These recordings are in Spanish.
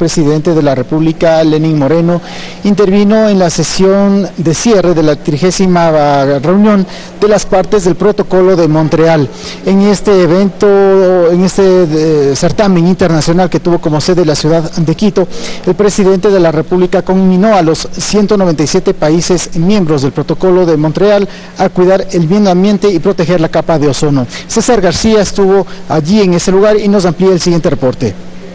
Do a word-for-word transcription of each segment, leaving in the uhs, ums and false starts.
presidente de la República, Lenín Moreno, intervino en la sesión de cierre de la trigésima reunión de las partes del Protocolo de Montreal. En este evento, en este eh, certamen internacional que tuvo como sede la ciudad de Quito, el presidente de la República conminó a los ciento noventa y siete países miembros del Protocolo de Montreal a cuidar el bien ambiente y proteger la capa de ozono. César García estuvo allí en ese lugar y nos amplía el siguiente reporte.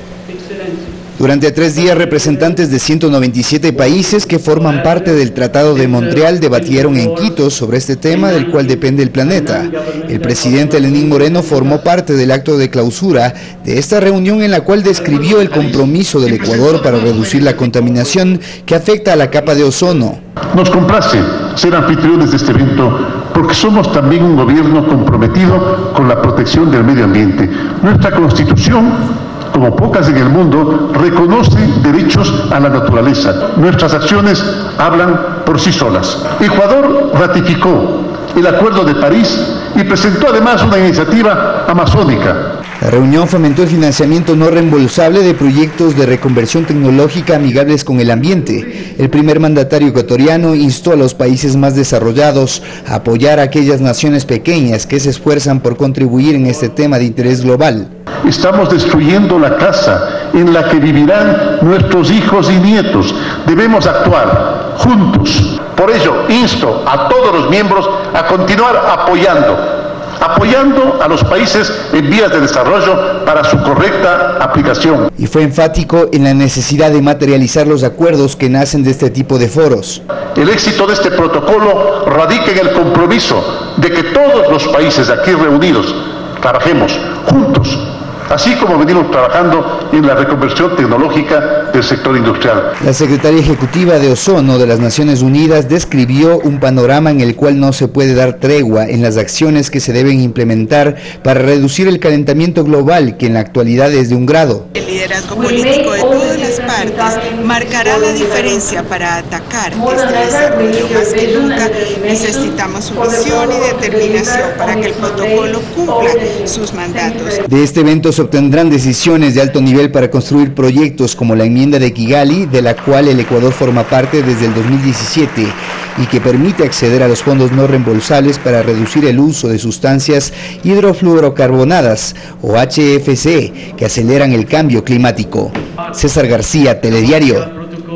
Durante tres días, representantes de ciento noventa y siete países que forman parte del Tratado de Montreal debatieron en Quito sobre este tema del cual depende el planeta. El presidente Lenín Moreno formó parte del acto de clausura de esta reunión, en la cual describió el compromiso del Ecuador para reducir la contaminación que afecta a la capa de ozono. Nos complace ser anfitriones de este evento porque somos también un gobierno comprometido con la protección del medio ambiente. Nuestra Constitución, como pocas en el mundo, reconoce derechos a la naturaleza. Nuestras acciones hablan por sí solas. Ecuador ratificó el Acuerdo de París y presentó además una iniciativa amazónica. La reunión fomentó el financiamiento no reembolsable de proyectos de reconversión tecnológica amigables con el ambiente. El primer mandatario ecuatoriano instó a los países más desarrollados a apoyar a aquellas naciones pequeñas que se esfuerzan por contribuir en este tema de interés global. Estamos destruyendo la casa en la que vivirán nuestros hijos y nietos. Debemos actuar juntos. Por ello, insto a todos los miembros a continuar apoyando apoyando a los países en vías de desarrollo para su correcta aplicación. Y fue enfático en la necesidad de materializar los acuerdos que nacen de este tipo de foros. El éxito de este protocolo radica en el compromiso de que todos los países aquí reunidos trabajemos juntos, así como venimos trabajando en la reconversión tecnológica del sector industrial. La secretaria ejecutiva de Ozono de las Naciones Unidas describió un panorama en el cual no se puede dar tregua en las acciones que se deben implementar para reducir el calentamiento global, que en la actualidad es de un grado. El liderazgo político de todas las partes marcará la diferencia para atacar este desarrollo. Más que nunca necesitamos sumisión y determinación para que el protocolo cumpla sus mandatos. De este evento se obtendrán decisiones de alto nivel para construir proyectos como la enmienda de Kigali, de la cual el Ecuador forma parte desde el dos mil diecisiete y que permite acceder a los fondos no reembolsables para reducir el uso de sustancias hidrofluorocarbonadas o H F C que aceleran el cambio climático. César García, Telediario.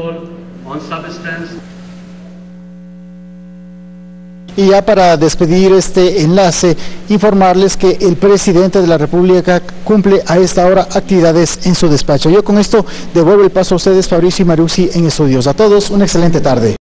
Y ya para despedir este enlace, informarles que el presidente de la República cumple a esta hora actividades en su despacho. Yo con esto devuelvo el paso a ustedes, Fabricio y Marusi, en estudios. A todos, una excelente tarde.